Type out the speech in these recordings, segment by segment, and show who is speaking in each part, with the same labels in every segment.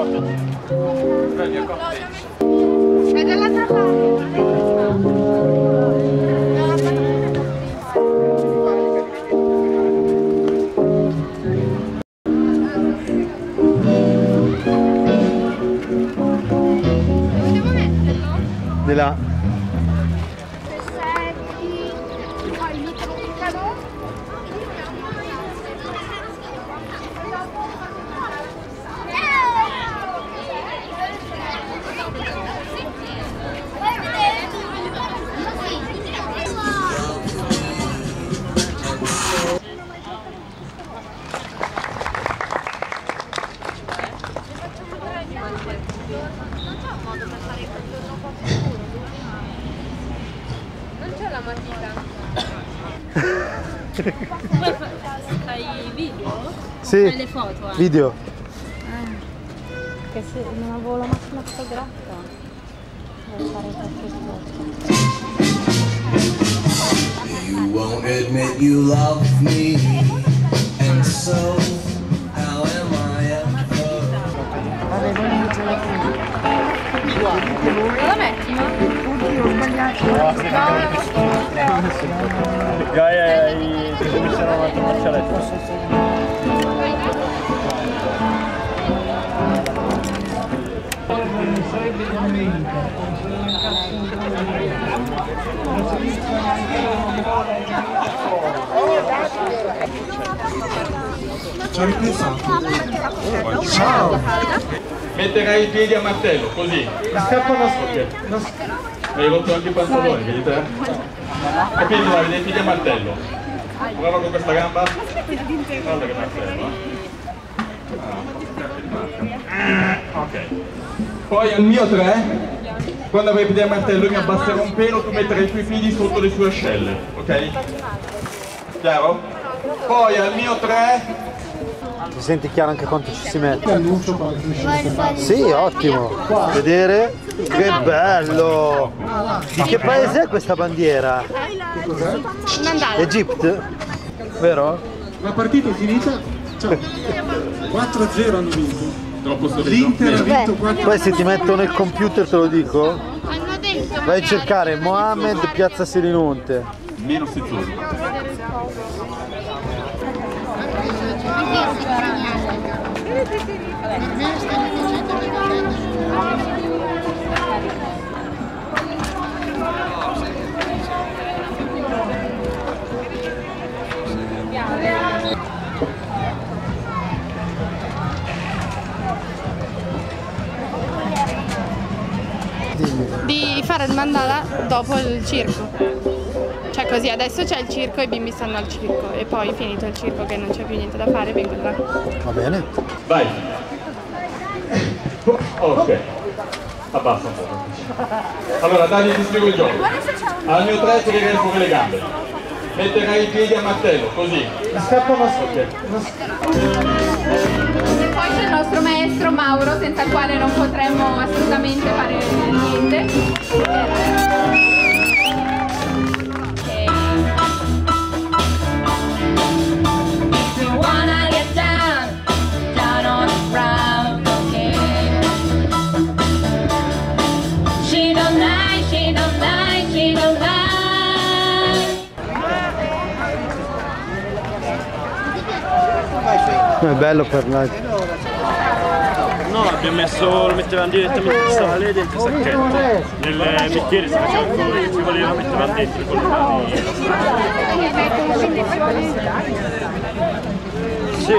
Speaker 1: È dall'altra parte.
Speaker 2: Di là.
Speaker 1: Poi mi toccano.
Speaker 3: Non c'è la matita. Fai video?
Speaker 2: Sì,
Speaker 3: Fai le foto anche?
Speaker 2: video.
Speaker 3: Che se non avevo la macchina fotografica devo fare qualche foto.
Speaker 4: You won't admit you love me, and so how am I ever?
Speaker 3: Non la metti, no?
Speaker 1: Oddio, ho sbagliato.
Speaker 2: Gaia, ti cominciano a marciare.
Speaker 5: Ci ho ripensato.
Speaker 2: Ciao!
Speaker 6: Metterai i piedi a martello, così.
Speaker 2: Scappano
Speaker 6: Mi hai rotto anche i pantaloni, vedi te? Capito, Davide, i piedi a martello. Prova con questa gamba. Guarda che martello, ok. Poi al mio 3, quando avrai i piedi a martello, io mi abbasserò un pelo, tu metterai i tuoi piedi sotto le sue ascelle, ok? Chiaro? Poi al mio 3...
Speaker 2: Ti senti chiaro anche quanto ci si mette? Sì, ottimo. Vedere? Che bello! Di che paese è questa bandiera? Egitto? Vero?
Speaker 5: La partita è finita. Ciao. 4-0 hanno vinto.
Speaker 6: Troppo sorriso.
Speaker 5: L'Inter ha vinto 4-0.
Speaker 2: Poi se ti metto nel computer te lo dico. Vai a cercare Mohamed Piazza Selinunte.
Speaker 6: Meno sezzoso.
Speaker 7: Di fare il mandala dopo il circo. Cioè così, adesso c'è il circo e i bimbi stanno al circo e poi finito il circo che non c'è più niente da fare, vengono là.
Speaker 2: Va bene?
Speaker 6: Vai. Ok. Abbassa un po'. Allora Davide, ti spiego il gioco. Al mio 3 tirerai fuori le gambe. Metterai i piedi a martello, così.
Speaker 2: Scappano
Speaker 6: Ok.
Speaker 1: Poi c'è il nostro maestro Mauro, senza il quale non potremmo assolutamente fare niente.
Speaker 2: È bello per la...
Speaker 8: No, abbiamo messo, lo mettevamo direttamente in sale dentro il sacchetto. Nel bicchiere si faceva quello che ci voleva, lo mettevamo dentro con le mani. Sì.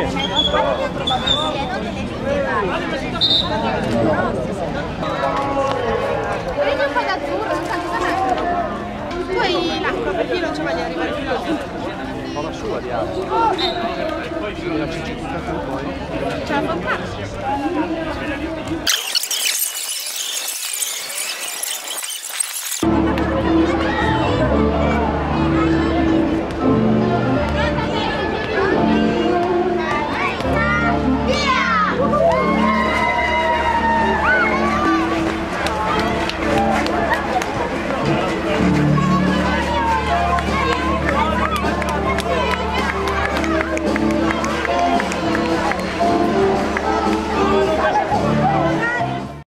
Speaker 1: Prendi un po' d'azzurro, non sa cosa mettere. Poi l'acqua, perché io non ci voglio arrivare fino a...
Speaker 2: Ho la sua di acqua.